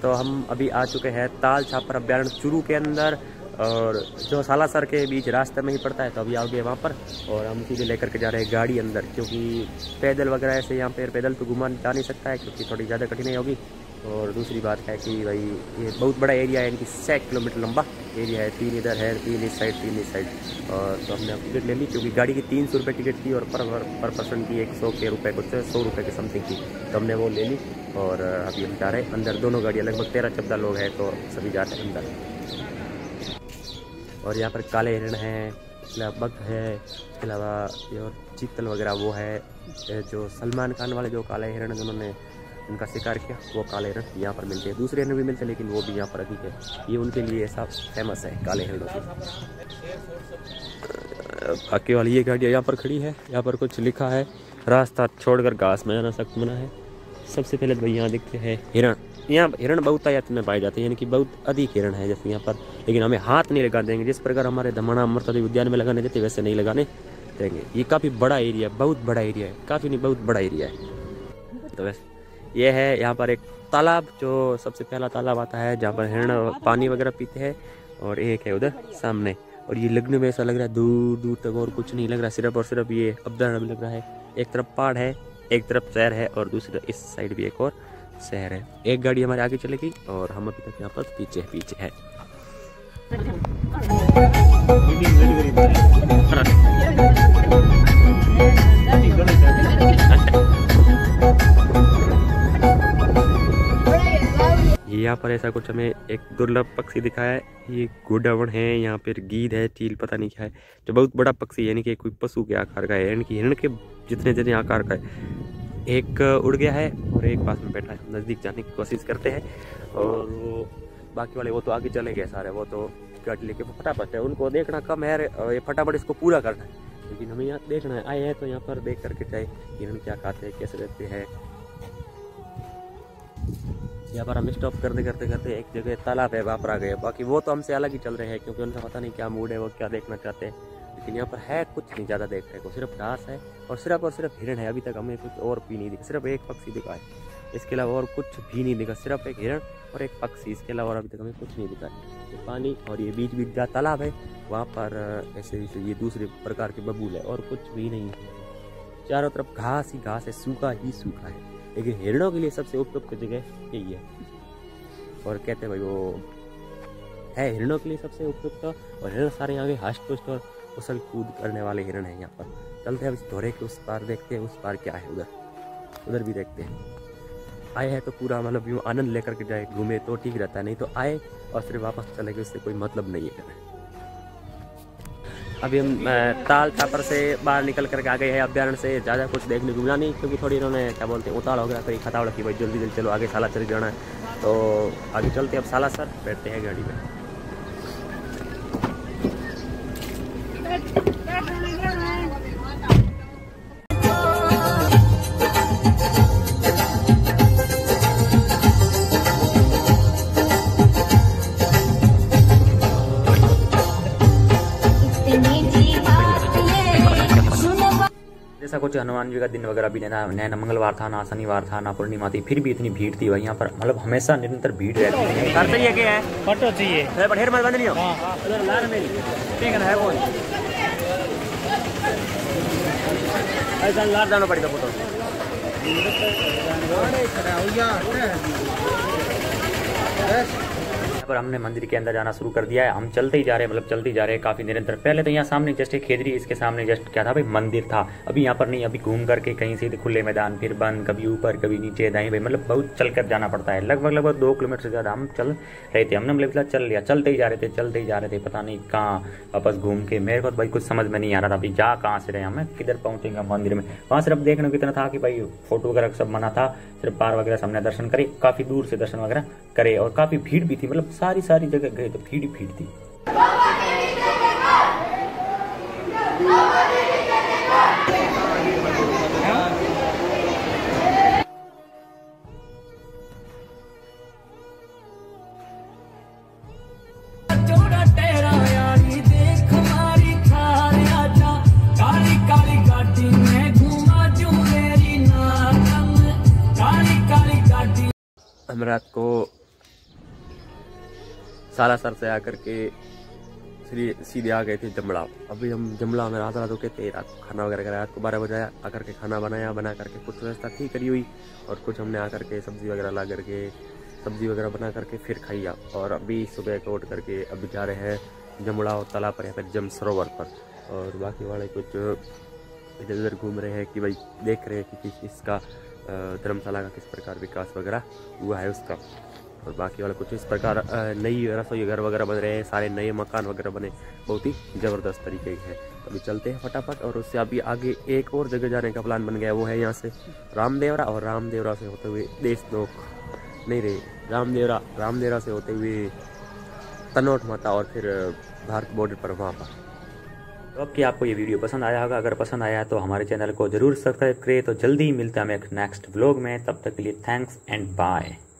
तो हम अभी आ चुके हैं ताल छापर अभ्यारण्य चुरू के अंदर, और जो सालासर के बीच रास्ते में ही पड़ता है। तो अभी आ गए वहाँ पर और हम सीधे लेकर के जा रहे हैं गाड़ी अंदर, क्योंकि पैदल वगैरह ऐसे यहाँ पर पैदल तो घुमा जा नहीं सकता है, क्योंकि थोड़ी ज़्यादा कठिनाई होगी। और दूसरी बात है कि भाई ये बहुत बड़ा एरिया है, इनकी 100 किलोमीटर लंबा एरिया है। 3 इधर है, 3 इस साइड, 3 इस साइड। और तो हमने टिकट ले ली, क्योंकि गाड़ी की 300 रुपये टिकट थी और पर पर्सन की 100 के रुपये कुछ 100 रुपये के समथिंग थी। तो हमने वो ले ली और अभी हम जा रहे हैं अंदर। दोनों गाड़ियाँ लगभग 13-14 लोग हैं, तो सभी जा रहे हैं अंदर। और यहाँ पर काले हिरण हैं, बग है, इसके अलावा ये और चीतल वगैरह वो है। जो सलमान खान वाले जो काले हिरण जिन्होंने उनका शिकार किया, वो काले हिरण यहाँ पर मिलते हैं। दूसरे हिरण भी मिलते हैं, लेकिन वो भी यहाँ पर अधिक है। ये उनके लिए ऐसा फेमस है काले हिरणों की। बाकी वाली ये गाड़ियाँ यहाँ पर खड़ी है। यहाँ पर कुछ लिखा है, रास्ता छोड़कर घास में जाना सख्त मना है। सबसे पहले भाई यहाँ देखते हैं हिरण। यहाँ हिरण बहुतायत में पाए जाते हैं, यानी कि बहुत अधिक हिरण है जैसे यहाँ पर। लेकिन हमें हाथ नहीं लगा देंगे, जिस प्रकार हमारे धमाना अमृतदेव उद्यान में लगाने देते वैसे नहीं लगाने देंगे। ये काफ़ी बड़ा एरिया है, बहुत बड़ा एरिया है, काफ़ी नहीं बहुत बड़ा एरिया है। तो वैसे ये है यहाँ पर एक तालाब, जो सबसे पहला तालाब आता है जहाँ पर हिरण पानी वगैरह पीते हैं। और एक है उधर सामने, और ये लगने में ऐसा लग रहा है दूर दूर तक और कुछ नहीं लग रहा, सिर्फ और सिर्फ ये अभ्यारण्य लग रहा है। एक तरफ पहाड़ है, एक तरफ शहर है, और दूसरी इस साइड भी एक और शहर है। एक गाड़ी हमारे आगे चलेगी और हम अभी तक यहाँ पर पीछे है। यहाँ पर ऐसा कुछ हमें एक दुर्लभ पक्षी दिखा है। ये गोडावण है, यहाँ पर गीद है, चील पता नहीं क्या है, जो बहुत बड़ा पक्षी है, यानी कि कोई पशु के आकार का है, यानी कि हिरण के जितने आकार का है। एक उड़ गया है और एक पास में बैठा है। नज़दीक जाने की कोशिश करते हैं, और वो बाकी वाले वो तो आगे चले गए सारे, वो तो गाड़ी लेके फटाफट है। उनको देखना कम है, ये फटाफट इसको पूरा करना है। लेकिन हमें यहाँ देखना है, आए हैं तो यहाँ पर देख करके चाहे हिरण क्या खाते हैं, कैसे रहते हैं। यहाँ पर हम स्टॉप करते एक जगह तालाब है, वहाँ पर आ गए। बाकी वो तो हमसे अलग ही चल रहे हैं, क्योंकि उनका पता नहीं क्या मूड है, वो क्या देखना चाहते हैं। लेकिन यहाँ पर है कुछ नहीं ज़्यादा देखने को, सिर्फ घास है और सिर्फ हिरण है। अभी तक हमें कुछ और भी नहीं दिखा, सिर्फ एक पक्षी दिखा है, इसके अलावा और कुछ भी नहीं दिखा। सिर्फ एक हिरण और एक पक्षी, इसके अलावा और अभी तक हमें कुछ नहीं दिखा। ये पानी और ये बीच जहाँ तालाब है वहाँ पर ऐसे ये दूसरे प्रकार के बबूल है, और कुछ भी नहीं है। चारों तरफ घास ही घास है, सूखा ही सूखा है। लेकिन हिरणों के लिए सबसे उपयुक्त जगह यही है। और कहते हैं भाई वो है हिरणों के लिए सबसे उपयुक्त, और हिरण सारे यहाँ के हष्ट पुष्ट और उछल कूद करने वाले हिरण हैं यहाँ पर। चलते हैं अब इस धोरे के उस पार, देखते हैं उस पार क्या है। उधर भी देखते हैं। आए हैं तो पूरा मतलब यूँ आनंद लेकर के जाए, घूमे तो ठीक रहता है, नहीं तो आए और फिर वापस चले गए, उससे कोई मतलब नहीं है। अभी हम ताल छापर से बाहर निकल करके आ गए हैं अभ्यारण्य से। ज़्यादा कुछ देखने को मिला नहीं, क्योंकि थोड़ी इन्होंने क्या बोलते हैं उताड़ हो गया, तो खतावड़ की भाई जल्दी चलो आगे सालासर जाना है। तो आगे चलते हैं अब सालासर, बैठते हैं गाड़ी में। जैसा कुछ हनुमान जी का दिन वगैरह भी ना मंगलवार था, ना शनिवार था, ना पूर्णिमा थी, फिर भी इतनी भीड़ थी भाई यहाँ पर। मतलब हमेशा निरंतर भीड़ रहती है। कार चाहिए क्या है? फोटो चाहिए, बढ़ेर मत बंद नहीं हो। उधर लार में ठीक है ना, है कौन ऐसा लार जाना पड़ेगा फोटो। पर हमने मंदिर के अंदर जाना शुरू कर दिया है। हम चलते ही जा रहे हैं, मतलब चलते ही जा रहे हैं काफी निरंतर। पहले तो यहाँ सामने जस्ट एक खेजरी, इसके सामने जस्ट क्या था भाई मंदिर था। अभी यहाँ पर नहीं, अभी घूम करके कहीं से खुले मैदान, फिर बंद, कभी ऊपर कभी नीचे दाएं भाई, मतलब बहुत चल कर जाना पड़ता है। लगभग 2 किलोमीटर से ज्यादा हम चल रहे थे। हमने मतलब चल लिया, चलते ही जा रहे थे, पता नहीं कहाँ वापस घूम के। मेरे को भाई कुछ समझ में नहीं आ रहा था, अभी जा कहाँ से रहे हमें, किधर पहुंचेंगे मंदिर में। वहाँ सिर्फ देखने को इतना था कि भाई फोटो वगैरह सब मना था, सिर्फ पार वगैरह हमने दर्शन करे, काफी दूर से दर्शन वगैरह करे। और काफी भीड़ भी थी, मतलब सारी जगह गए तो भीड़ थी। हम रात को सालासर से आकर के सीधे आ गए थे जमड़ा। अभी हम जमड़ा में रात रुके थे, रात खाना वगैरह कराया, रात को 12 बजे आकर के खाना बनाया, बना करके कुछ व्यवस्था थी करी हुई, और कुछ हमने आकर के सब्जी वगैरह ला करके सब्जी वगैरह बना करके फिर खाइया। और अभी सुबह को उठ करके अभी जा रहे हैं जमड़ा और तालाब पर या फिर जम सरोवर पर। और बाकी वाले कुछ इधर उधर घूम रहे हैं कि भाई देख रहे हैं कि किस इसका धर्मशाला का किस प्रकार विकास वगैरह हुआ है उसका। और बाकी वाला कुछ इस प्रकार नई रसोई घर वगैरह बन रहे हैं, सारे नए मकान वगैरह बने, बहुत ही ज़बरदस्त तरीके के हैं। अभी चलते हैं फटाफट, और उससे अभी आगे एक और जगह जाने का प्लान बन गया, वो है यहाँ से रामदेवरा, और रामदेवरा से होते हुए देशनोक नहीं रहे, रामदेवरा से होते हुए तनोट माता, और फिर भारत बॉर्डर पर वहाँ पर। तो अब कि आपको ये वीडियो पसंद आया होगा, अगर पसंद आया तो हमारे चैनल को ज़रूर सब्सक्राइब करें। तो जल्दी ही मिलता है हमें एक नेक्स्ट व्लॉग में, तब तक के लिए थैंक्स एंड बाय।